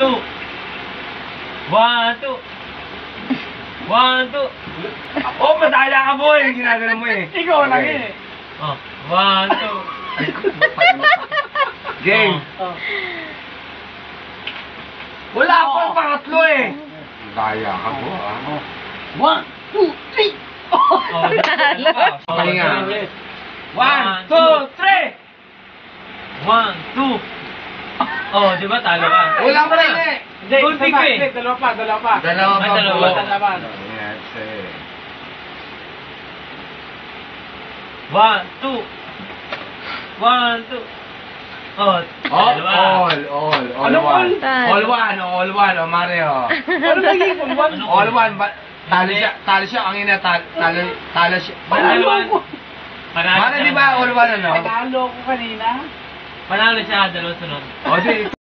two. 1, 2. 1, 2. Oh, madala ka boy. Ginagano mo eh. Ikaw lang eh. Oh, 1, 2. Game. Oh. Wala pang pangatlo eh. Daya ka po ah. 1, 2, 3. Oh, Pahinga. 1, 2, 3. 1, 2. Oh, di ba talo ka? Wala pa rin eh. Hindi, Kunti isa pa. ko eh. Hindi, dalawa pa. Dalawa pa Ay, dalawa. po. Dalawa. Yes eh. 1, 2. 1, 2. Oh, dalawa. All Ano one. all? All one, o Mario. Ano naging all one? All one, talo siya, ang ina, talo siya. Panalo. Mara, di ba all one ano? Panalo ko kanina. Panalo siya, dalawa sunod. O di,